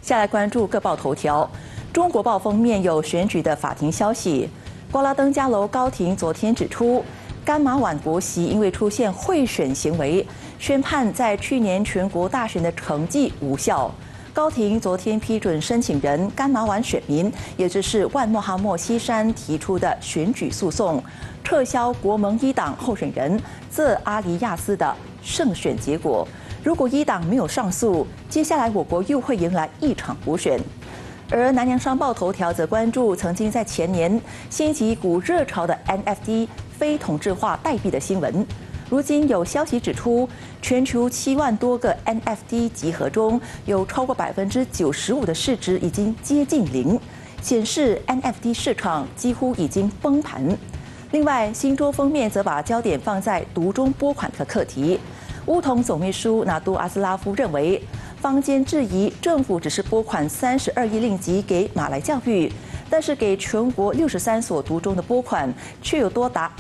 下来关注各报头条。中国报封面有选举的法庭消息。瓜拉登嘉楼高庭昨天指出，甘马晚国席因为出现贿选行为，宣判在去年全国大选的成绩无效。高庭昨天批准申请人甘马晚选民，也就是万莫哈默西山提出的选举诉讼，撤销国盟一党候选人泽阿里亚斯的胜选结果。如果一党没有上诉，接下来我国又会迎来一场补选。而南洋商报头条则关注曾经在前年掀起一股热潮的 NFT 非同质化代币的新闻。如今有消息指出，全球7万多个 NFT 集合中，有超过95%的市值已经接近0，显示 NFT 市场几乎已经崩盘。另外，新周封面则把焦点放在独中拨款的课题。乌统总秘书纳杜阿斯拉夫认为，坊间质疑政府只是拨款32亿令吉给马来教育，但是给全国63所独中的拨款却有多达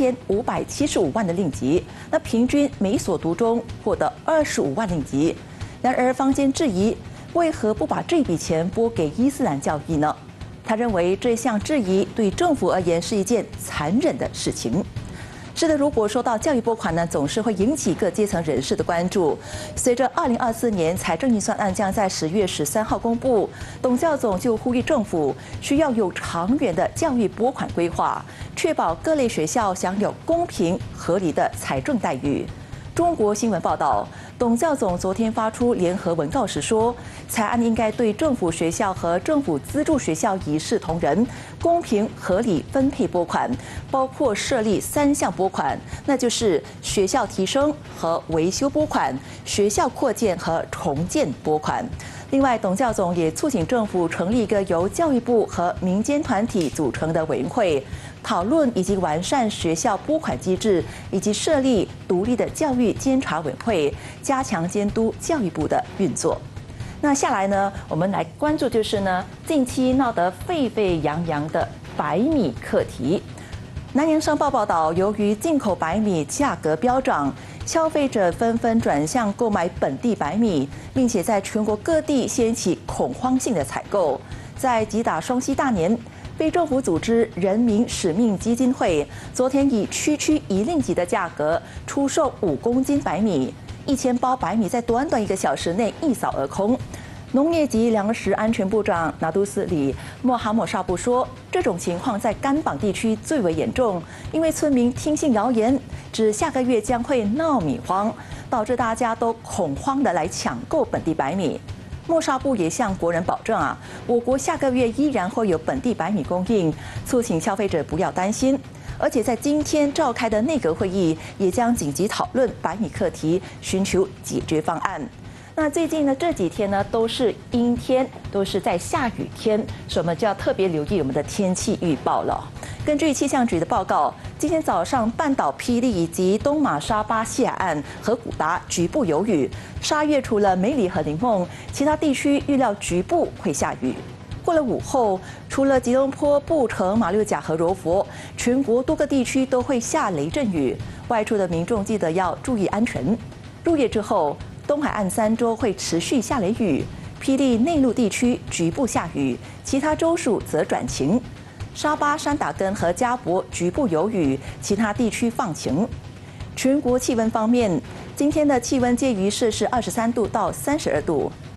1575万的令吉，那平均每所独中获得25万令吉。然而，坊间质疑为何不把这笔钱拨给伊斯兰教义呢？他认为这项质疑对政府而言是一件残忍的事情。是的，如果说到教育拨款呢，总是会引起各阶层人士的关注。随着2024年财政预算案将在10月13号公布，董教总就呼吁政府需要有长远的教育拨款规划，确保各类学校享有公平合理的财政待遇。中国新闻报道，董教总昨天发出联合文告时说，财案应该对政府学校和政府资助学校一视同仁，公平合理分配拨款，包括设立3项拨款，那就是学校提升和维修拨款、学校扩建和重建拨款。另外，董教总也促请政府成立一个由教育部和民间团体组成的委员会，讨论以及完善学校拨款机制，以及设立独立的教育监察委员会，加强监督教育部的运作。那下来呢，我们来关注就是呢，近期闹得沸沸扬扬的白米课题。南洋商报报道，由于进口白米价格飙涨，消费者纷纷转向购买本地白米，并且在全国各地掀起恐慌性的采购。在击打双溪大年，非政府组织人民使命基金会昨天以区1令吉的价格出售5公斤白米，1000包白米在短短1个小时内一扫而空。农业及粮食安全部长拿督斯里莫哈默沙布说，这种情况在甘榜地区最为严重，因为村民听信谣言，指下个月将会闹米荒，导致大家都恐慌地来抢购本地白米。莫沙布也向国人保证我国下个月依然会有本地白米供应，促请消费者不要担心。而且在今天召开的内阁会议也将紧急讨论白米课题，寻求解决方案。那最近呢，这几天呢都是阴天，都是在下雨天，所以我们就要特别留意我们的天气预报了。根据气象局的报告，今天早上半岛霹雳以及东马沙巴西海岸和古达局部有雨，沙越除了梅里和林梦，其他地区预料局部会下雨。过了午后，除了吉隆坡、布城、马六甲和柔佛，全国多个地区都会下雷阵雨，外出的民众记得要注意安全。入夜之后，东海岸3州会持续下雷雨，霹雳内陆地区局部下雨，其他州属则转晴。沙巴、山打根和加博局部有雨，其他地区放晴。全国气温方面，今天的气温介于摄氏23度到32度，